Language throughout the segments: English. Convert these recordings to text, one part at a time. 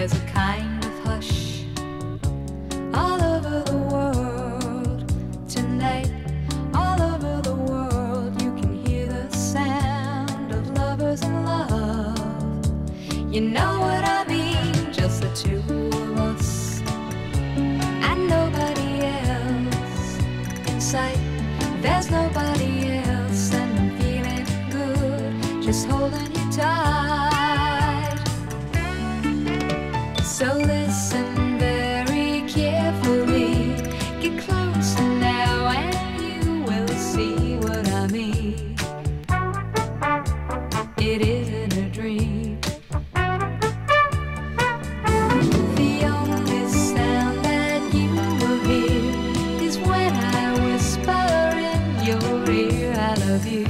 There's a kind of hush all over the world tonight. All over the world you can hear the sound of lovers in love. You know what I mean, just the two of us and nobody else in sight. There's nobody else and I'm feeling good, just holding you tight. So listen very carefully, get closer now and you will see what I mean. It isn't a dream. The only sound that you will hear is when I whisper in your ear, I love you.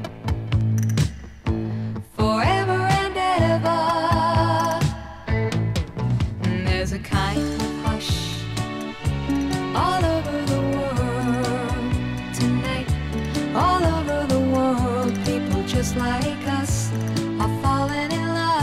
There's a kind of hush all over the world tonight. All over the world, people just like us are falling in love.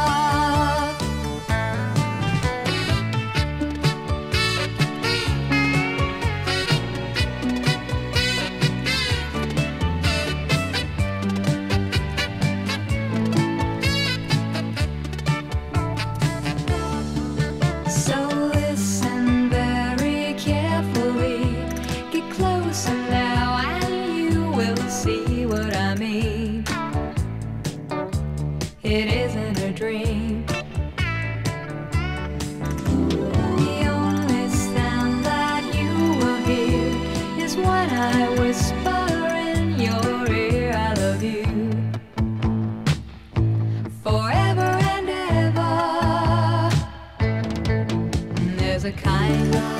So listen very carefully, get closer now and you will see what I mean. It isn't a dream. The only sound that you will hear is when I whisper in your ear, I love you. Forever and ever. There's a kind of